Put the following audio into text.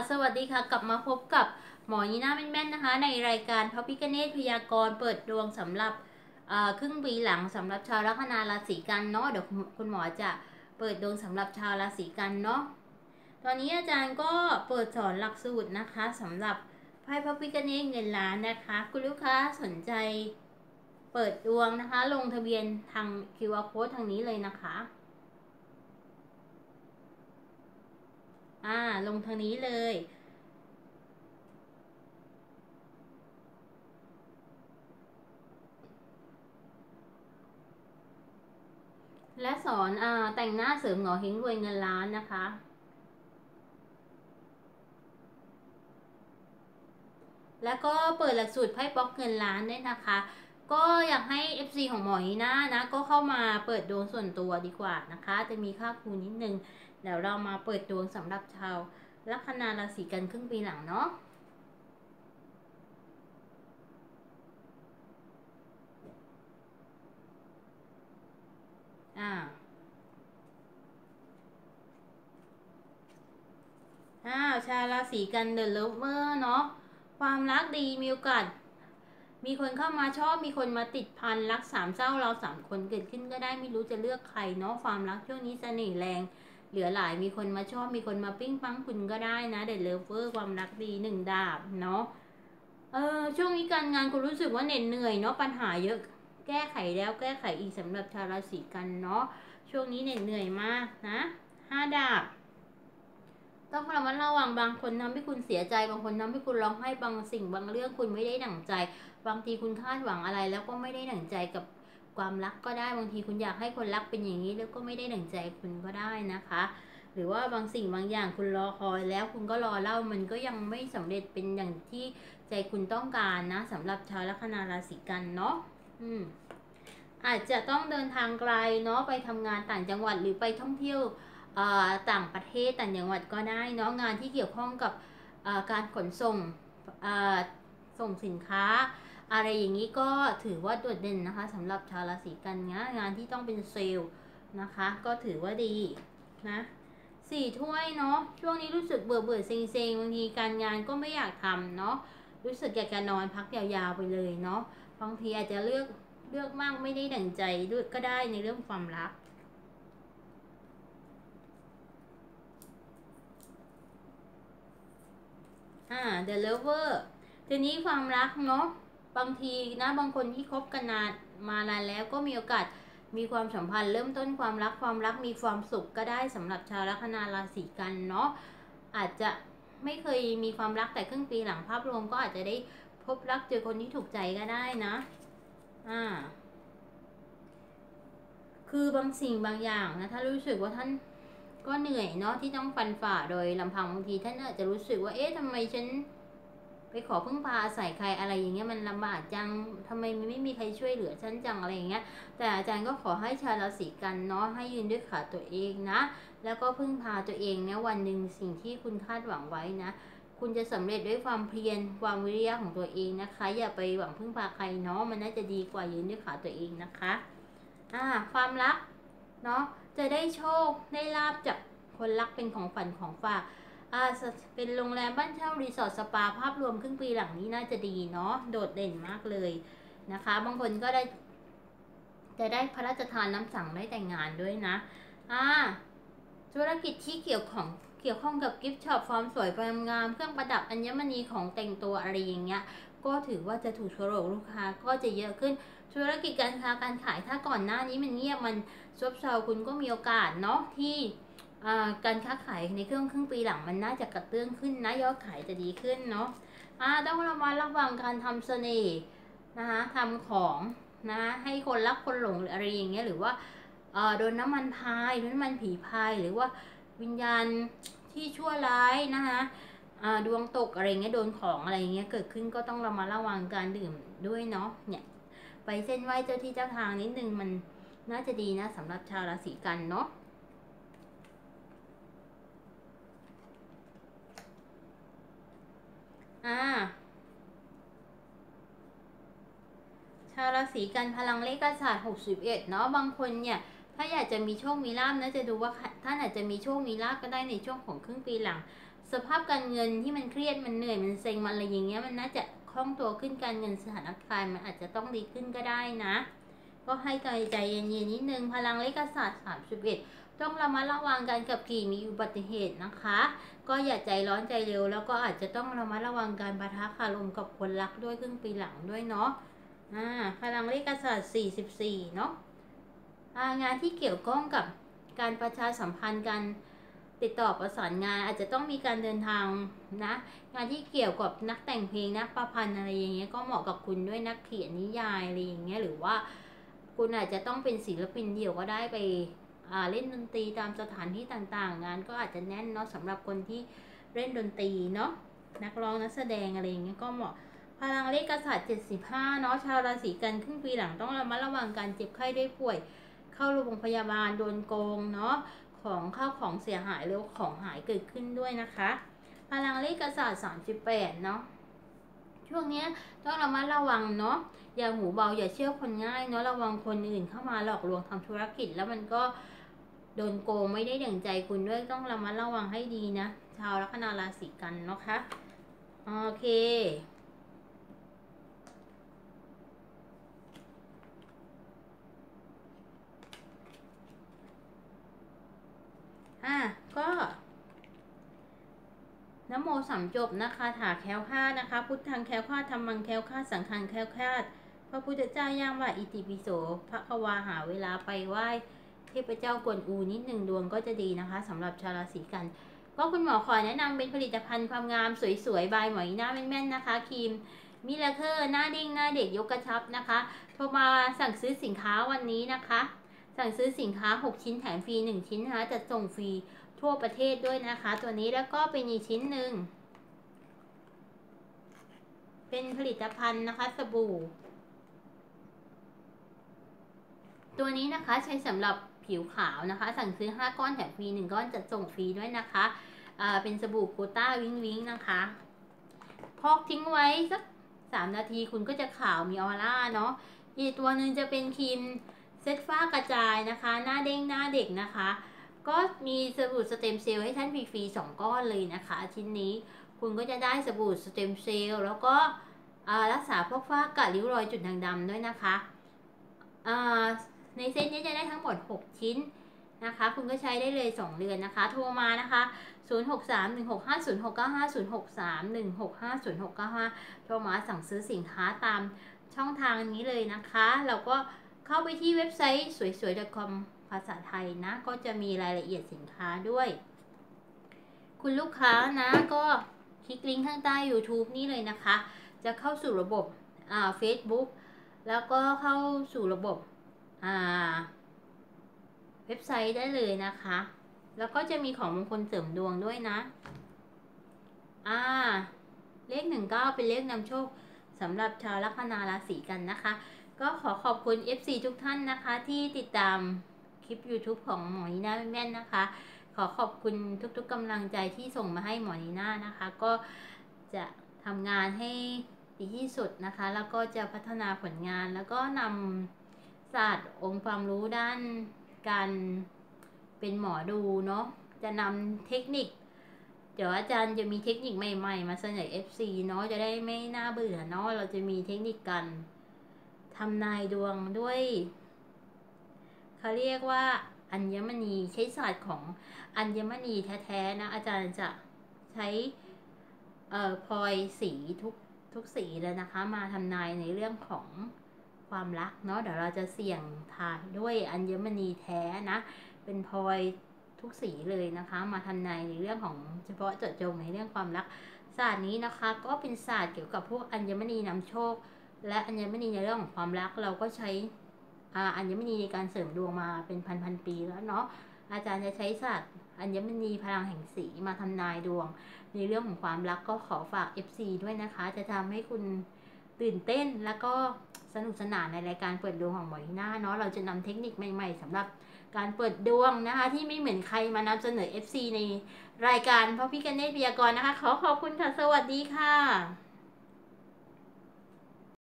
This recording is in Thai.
สวัสดีค่ะกลับมาพบกับหมอยีน่าแม่นๆนะคะในรายการพระพิฆเนศพยากรณ์เปิดดวงสำหรับครึ่งปีหลังสำหรับชาวลัคนาราศีกันเนาะเดี๋ยวคุณหมอจะเปิดดวงสำหรับชาวราศีกันเนาะตอนนี้อาจารย์ก็เปิดสอนหลักสูตรนะคะสำหรับไพ่พระพิฆเนศเงินล้านนะคะคุณลูกค้าสนใจเปิดดวงนะคะลงทะเบียนทาง QR Code ทางนี้เลยนะคะลงทางนี้เลยและสอนแต่งหน้าเสริมหงอเฮงรวยเงินล้านนะคะแล้วก็เปิดหลักสูตรไพ่บล็อกเงินล้านด้วยนะคะก็อยากให้ FC ของหมอนีน่านะก็เข้ามาเปิดดวงส่วนตัวดีกว่านะคะจะมีค่าครูนิดนึงเดี๋ยวเรามาเปิดดวงสำหรับชาวลัคนาราศีกันครึ่งปีหลังเนาะชาวราศีกันเดอะเลิฟเวอร์เนาะความรักดีมีโอกาสมีคนเข้ามาชอบมีคนมาติดพันรักสามเศร้าเราสามคนเกิดขึ้นก็ได้ไม่รู้จะเลือกใครเนาะความรักช่วงนี้เสน่ห์แรงเหลือหลายมีคนมาชอบมีคนมาปิ้งปังคุณก็ได้นะเดอะเลิฟเวอร์ความรักดีหนึ่งดาบเนาะช่วงนี้การงานคุณรู้สึกว่าเหน็ดเหนื่อยเนาะปัญหาเยอะแก้ไขแล้วแก้ไขอีกสำหรับชาวราศีกันเนาะช่วงนี้เหน็ดเหนื่อยมากนะ5 ดาบต้องระมัดระวังบางคนทำให้คุณเสียใจบางคนทำให้คุณร้องไห้บางสิ่งบางเรื่องคุณไม่ได้ดั่งใจบางทีคุณคาดหวังอะไรแล้วก็ไม่ได้ดั่งใจกับความรักก็ได้บางทีคุณอยากให้คนรักเป็นอย่างนี้แล้วก็ไม่ได้ดั่งใจคุณก็ได้นะคะหรือว่าบางสิ่งบางอย่างคุณรอคอยแล้วคุณก็รอเล่ามันก็ยังไม่สำเร็จเป็นอย่างที่ใจคุณต้องการนะสำหรับชาวลัคนาราศีกันเนาะอาจจะต้องเดินทางไกลเนาะไปทำงานต่างจังหวัดหรือไปท่องเที่ยวต่างประเทศต่างจังหวัดก็ได้เนาะงานที่เกี่ยวข้องกับการขนส่งส่งสินค้าอะไรอย่างนี้ก็ถือว่าโดดเด่นนะคะสำหรับชาวราศีกันนะงานที่ต้องเป็นเซลล์นะคะก็ถือว่าดีนะ4 ถ้วยเนาะช่วงนี้รู้สึกเบื่อเซ็งบางทีการงานก็ไม่อยากทำเนาะรู้สึกอยากจะนอนพักยาวๆไปเลยเนาะบางทีอาจจะเลือกมากไม่ได้ดั่งใจด้วยก็ได้ในเรื่องความรักThe Lover ทีนี้ความรักเนาะบางทีนะบางคนที่คบกันมานานแล้วก็มีโอกาสมีความสัมพันธ์เริ่มต้นความรักมีความสุขก็ได้สำหรับชาวลัคนาราศีกันเนาะอาจจะไม่เคยมีความรักแต่ครึ่งปีหลังภาพรวมก็อาจจะได้พบรักเจอคนที่ถูกใจก็ได้นะคือบางสิ่งบางอย่างนะถ้ารู้สึกว่าท่านก็เหนื่อยเนาะที่ต้องฟันฝ่าโดยลำพังบางทีท่านอาจจะรู้สึกว่าทำไมฉันไปขอพึ่งพาอาศัยใครอะไรอย่างเงี้ยมันลำบากจังทำไมไม่มีใครช่วยเหลือฉันจังอะไรอย่างเงี้ยแต่อาจารย์ก็ขอให้ชาวราศีกันเนาะให้ยืนด้วยขาตัวเองนะแล้วก็พึ่งพาตัวเองนะวันหนึ่งสิ่งที่คุณคาดหวังไว้นะคุณจะสำเร็จด้วยความเพียรความวิริยะของตัวเองนะคะอย่าไปหวังพึ่งพาใครเนาะมันน่าจะดีกว่ายืนด้วยขาตัวเองนะคะความรักเนาะจะได้โชคได้ลาบจากคนรักเป็นของฝันของฝากเป็นโรงแรมบ้านเช่ารีสอร์ทสปาภาพรวมครึ่งปีหลังนี้น่าจะดีเนาะโดดเด่นมากเลยนะคะบางคนก็จะได้พระราชทานน้ำสั่งได้แต่งงานด้วยนะธุรกิจที่เกี่ยวข้องกับกิฟต์ช็อปฟอร์มสวยความงามเครื่องประดับอัญมณีของแต่งตัวอะไรอย่างเงี้ยก็ถือว่าจะถูกโฉลกลูกค้าก็จะเยอะขึ้นธุรกิจการค้าการขายถ้าก่อนหน้านี้มันเงียบมันซบเซาคุณก็มีโอกาสเนาะที่การค้าขายในครึ่งปีหลังมันน่าจะกระเตื้องขึ้นนะยอดขายจะดีขึ้นเนาะต้องระมัดระวังการทำเสน่ห์นะคะทำของนะให้คนรักคนหลงหรืออะไรอย่างเงี้ยหรือว่าโดนน้ำมันพายโดนน้ำมันผีพายหรือว่าวิญญาณที่ชั่วร้ายนะคะดวงตกอะไรเงี้ยโดนของอะไรเงี้ยเกิดขึ้นก็ต้องระมัดระวังการดื่มด้วยเนาะเนี่ยไปเส้นไหว้เจ้าที่เจ้าทางนิดนึงมันน่าจะดีนะสำหรับชาวราศีกันเนาะชาวราศีกันพลังเลขศาสตร์61เนาะบางคนเนี่ยถ้าอยากจะมีโชคมีลาภนะจะดูว่าท่านอาจจะมีโชคมีลาภก็ได้ในช่วงของครึ่งปีหลังสภาพการเงินที่มันเครียดมันเหนื่อยมันเซ็งมันอะไรอย่างเงี้ยมันน่าจะคล่องตัวขึ้นการเงินสถานการณ์มันอาจจะต้องดีขึ้นก็ได้นะก็ให้ใจเย็นๆนิดนึงพลังเลขศาสตร์31ต้องระมัดระวังการขับขี่มีอุบัติเหตุนะคะก็อย่าใจร้อนใจเร็วแล้วก็อาจจะต้องระมัดระวังการปะทะคารมกับคนรักด้วยครึ่งปีหลังด้วยเนาะพลังเลขศาสตร์44เนาะงานที่เกี่ยวข้องกับการประชาสัมพันธ์กันติดต่อประสานงานอาจจะต้องมีการเดินทางนะงานที่เกี่ยวกับนักแต่งเพลงนักประพันธ์อะไรอย่างเงี้ยก็เหมาะกับคุณด้วยนักเขียนนิยายอะไรอย่างเงี้ยหรือว่าคุณอาจจะต้องเป็นศิลปินเดี่ยวก็ได้ไปเล่นดนตรีตามสถานที่ต่างๆงานก็อาจจะแน่นเนาะสำหรับคนที่เล่นดนตรีเนาะนักร้องนักแสดงอะไรอย่างเงี้ยก็เหมาะพลังเลขกษัตริย์75เนาะชาวราศีกันครึ่งปีหลังต้องระมัดระวังการเจ็บไข้ได้ป่วยเข้าโรงพยาบาลโดนโกงเนาะของข้าวของเสียหายหรือของหายเกิดขึ้นด้วยนะคะพลังเลขกษัตริย์38เนาะช่วงนี้ต้องระมัดระวังเนาะอย่าหูเบาอย่าเชื่อคนง่ายเนาะระวังคนอื่นเข้ามาหลอกลวงทำธุรกิจแล้วมันก็โดนโกงไม่ได้ดั่งใจคุณด้วยต้องระมัดระวังให้ดีนะชาวลัคนาราศีกันเนาะคะโอเคก็นะโมสามจบนะคะถาแคล้วคลาดนะคะพุทธังแคล้วคลาดธรรมังแคล้วคลาดสังฆังแคล้วคลาดพระพุทธเจ้าย่างว่าอิติปิโสพระควาหาเวลาไปไหว้เทพเจ้ากวนอูนิดหนึ่งดวงก็จะดีนะคะสำหรับชาวราศีกันก็คุณหมอขอแนะนำเป็นผลิตภัณฑ์ความงามสวยๆบายหมอยหน้าแม่นๆนะคะครีมมิลาเคิลหน้าเด้งหน้าเด็กยกกระชับนะคะโทรมาสั่งซื้อสินค้าวันนี้นะคะสั่งซื้อสินค้า6ชิ้นแถมฟรี1ชิ้นนะคะจะส่งฟรีทั่วประเทศด้วยนะคะตัวนี้แล้วก็เป็นอีกชิ้นหนึ่งเป็นผลิตภัณฑ์นะคะสบู่ตัวนี้นะคะใช้สำหรับผิวขาวนะคะสั่งซื้อ5ก้อนแถมฟรี1ก้อนจะส่งฟรีด้วยนะคะเป็นสบู่โกต้าวิงวิงนะคะพอกทิ้งไว้สัก3นาทีคุณก็จะขาวมีออร่าเนาะอีกตัวหนึ่งจะเป็นครีมเซตฝ้ากระจายนะคะหน้าเด้งหน้าเด็กนะคะก็มีสบู่สเต็มเซลล์ให้ท่านฟรีๆ2ก้อนเลยนะคะชิ้นนี้คุณก็จะได้สบู่สเต็มเซลล์แล้วก็รักษาพวกฝ้ากระริ้วรอยจุดด่างดำด้วยนะคะในเซตนี้จะได้ทั้งหมด6ชิ้นนะคะคุณก็ใช้ได้เลย2เดือนนะคะโทรมานะคะ0631650695 0631650695โทรมาสั่งซื้อสินค้าตามช่องทางนี้เลยนะคะเราก็เข้าไปที่เว็บไซต์สวยๆ .com ภาษาไทยนะก็จะมีรายละเอียดสินค้าด้วยคุณลูกค้านะก็คลิกลิงก์ข้างใต้ YouTube นี่เลยนะคะจะเข้าสู่ระบบFacebook แล้วก็เข้าสู่ระบบเว็บไซต์ได้เลยนะคะแล้วก็จะมีของมงคลเสริมดวงด้วยนะเลข19เป็นเลขนำโชคสำหรับชาวลัคนาราศีกันนะคะก็ขอขอบคุณ FC ทุกท่านนะคะที่ติดตามคลิป YouTube ของหมอนีน่าแม่นนะคะขอขอบคุณทุกๆกำลังใจที่ส่งมาให้หมอนีน่านะคะก็จะทำงานให้ดีที่สุดนะคะแล้วก็จะพัฒนาผลงานแล้วก็นำศาสตร์องค์ความรู้ด้านการเป็นหมอดูเนาะจะนำเทคนิคเดี๋ยวอาจารย์จะมีเทคนิคใหม่ๆมาเสนอ FC เนาะจะได้ไม่น่าเบื่อเนาะเราจะมีเทคนิคการทำนายดวงด้วยเขาเรียกว่าอัญมณีใช้ศาสตร์ของอัญมณีแท้ๆนะอาจารย์จะใช้พลอยสีทุกสีเลยนะคะมาทำนายในเรื่องของความรักเนาะเดี๋ยวเราจะเสี่ยงทายด้วยอัญมณีแท้นะเป็นพลอยทุกสีเลยนะคะมาทำนายในเรื่องของเฉพาะเจาะจงในเรื่องความรักศาสตร์นี้นะคะก็เป็นศาสตร์เกี่ยวกับพวกอัญมณีนำโชคและอัญมณีในเรื่องของความรักเราก็ใช้อัญมณีในการเสริมดวงมาเป็นพันปีแล้วเนาะอาจารย์จะใช้ศาสตร์อัญมณีพลังแห่งสีมาทำนายดวงในเรื่องของความรักก็ขอฝาก FC ด้วยนะคะจะทำให้คุณตื่นเต้นแล้วก็สนุกสนานในรายการเปิดดวงของหมอนีน่าเนาะเราจะนำเทคนิคใหม่ๆสำหรับการเปิดดวงนะคะที่ไม่เหมือนใครมานำเสนอ FC ในรายการพระพิฆเนศพยากรณ์นะคะขอขอบคุณค่ะสวัสดีค่ะ